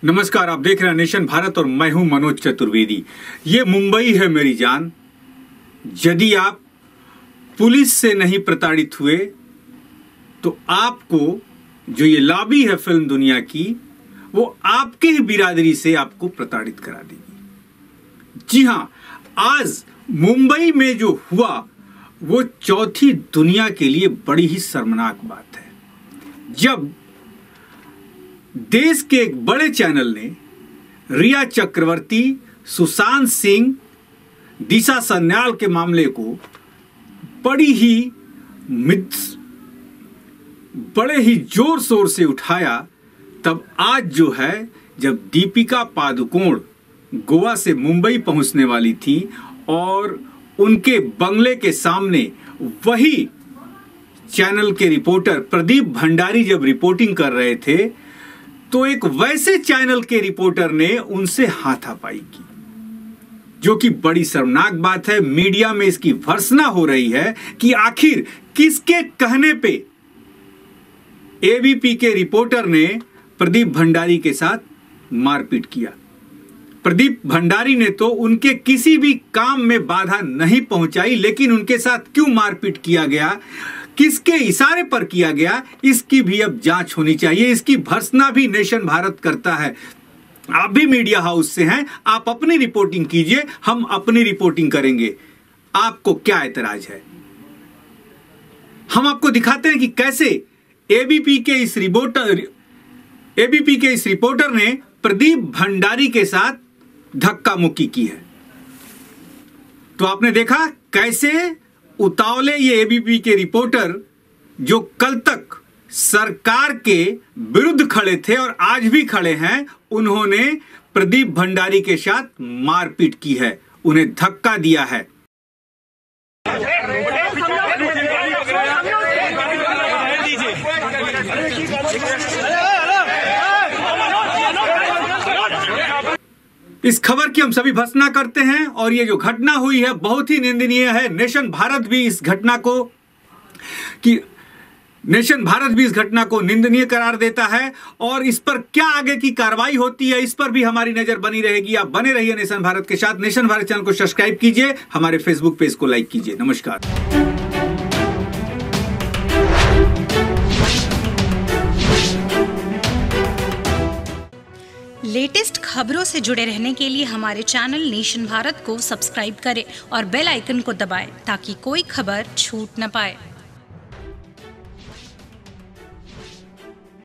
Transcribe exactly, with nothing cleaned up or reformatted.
नमस्कार, आप देख रहे हैं नेशन भारत और मैं हूं मनोज चतुर्वेदी। ये मुंबई है मेरी जान। यदि आप पुलिस से नहीं प्रताड़ित हुए तो आपको जो ये लॉबी है फिल्म दुनिया की, वो आपके ही बिरादरी से आपको प्रताड़ित करा देगी। जी हां, आज मुंबई में जो हुआ वो चौथी दुनिया के लिए बड़ी ही शर्मनाक बात है। जब देश के एक बड़े चैनल ने रिया चक्रवर्ती, सुशांत सिंह, दिशा सन्याल के मामले को बड़ी ही बड़े ही जोर शोर से उठाया, तब आज जो है, जब दीपिका पादुकोण गोवा से मुंबई पहुंचने वाली थी और उनके बंगले के सामने वही चैनल के रिपोर्टर प्रदीप भंडारी जब रिपोर्टिंग कर रहे थे, तो एक वैसे चैनल के रिपोर्टर ने उनसे हाथापाई की, जो कि बड़ी शर्मनाक बात है। मीडिया में इसकी भर्त्सना हो रही है कि आखिर किसके कहने पे एबीपी के रिपोर्टर ने प्रदीप भंडारी के साथ मारपीट किया। प्रदीप भंडारी ने तो उनके किसी भी काम में बाधा नहीं पहुंचाई, लेकिन उनके साथ क्यों मारपीट किया गया, किसके इशारे पर किया गया, इसकी भी अब जांच होनी चाहिए। इसकी भर्त्सना भी नेशन भारत करता है। आप भी मीडिया हाउस से हैं, आप अपनी रिपोर्टिंग कीजिए, हम अपनी रिपोर्टिंग करेंगे। आपको क्या एतराज है? हम आपको दिखाते हैं कि कैसे एबीपी के इस रिपोर्टर एबीपी के इस रिपोर्टर ने प्रदीप भंडारी के साथ धक्का मुक्की की है। तो आपने देखा कैसे उतावले ये एबीपी के रिपोर्टर, जो कल तक सरकार के विरुद्ध खड़े थे और आज भी खड़े हैं, उन्होंने प्रदीप भंडारी के साथ मारपीट की है, उन्हें धक्का दिया है। इस खबर की हम सभी भर्त्सना करते हैं और ये जो घटना हुई है बहुत ही निंदनीय है। नेशन भारत भी इस घटना को कि नेशन भारत भी इस घटना को निंदनीय करार देता है और इस पर क्या आगे की कार्रवाई होती है, इस पर भी हमारी नजर बनी रहेगी। आप बने रहिए नेशन भारत के साथ। नेशन भारत चैनल को सब्सक्राइब कीजिए, हमारे फेसबुक पेज को लाइक कीजिए। नमस्कार। लेटेस्ट खबरों से जुड़े रहने के लिए हमारे चैनल नेशन भारत को सब्सक्राइब करें और बेल आइकन को दबाएं ताकि कोई खबर छूट न पाए।